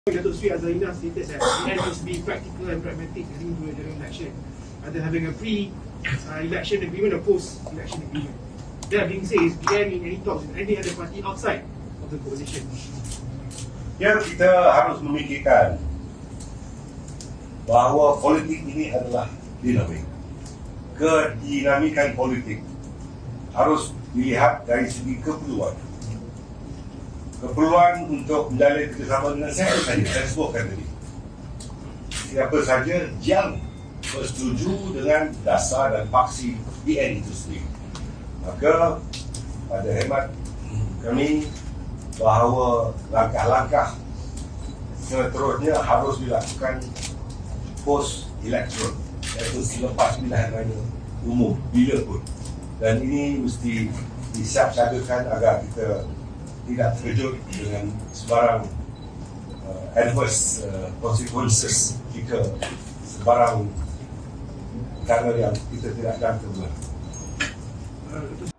Datuk Sri Azharina stated that the end must be practical and pragmatic heading to a general election, either having a pre-election agreement or post-election agreement. That being said, is BN in any talks with any other party outside of the coalition? Ya, kita harus memikirkan bahawa politik ini adalah dinamik. Kedinamikan politik harus dilihat dari segi keperluan. Keperluan untuk menjalin kerjasama dengan siapa saja, saya sebutkan tadi. Siapa saja yang bersetuju dengan dasar dan faksi PN itu sendiri. Maka pada hemat kami bahawa langkah-langkah seterusnya harus dilakukan post-election, iaitu selepas pilihan raya umum, bila pun. Dan ini mesti disiapsadakan agar kita tidak terkejut dengan sebarang adverse consequences jika sebarang perkara yang kita tidak jangka.